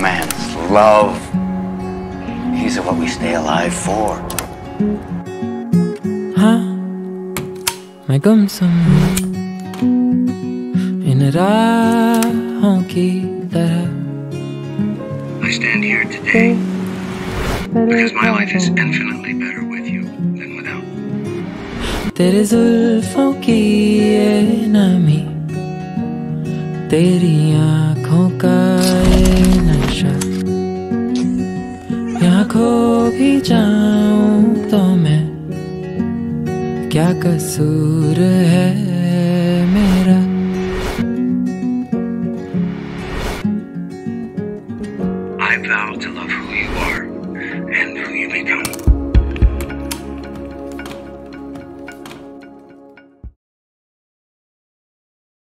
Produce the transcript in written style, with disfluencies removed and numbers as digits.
romance, love. These are what we stay alive for. हाँ, मैं गुमसुम इन राहों की तरह. I stand here today because my life is infinitely better with you than without. तेरे जुल्फों की ये नमी, तेरी आँखों का ये नशा, यहाँ खो भी जाऊं तो मैं, क्या कसूर है मेरा. I vow to love who you are and who you become.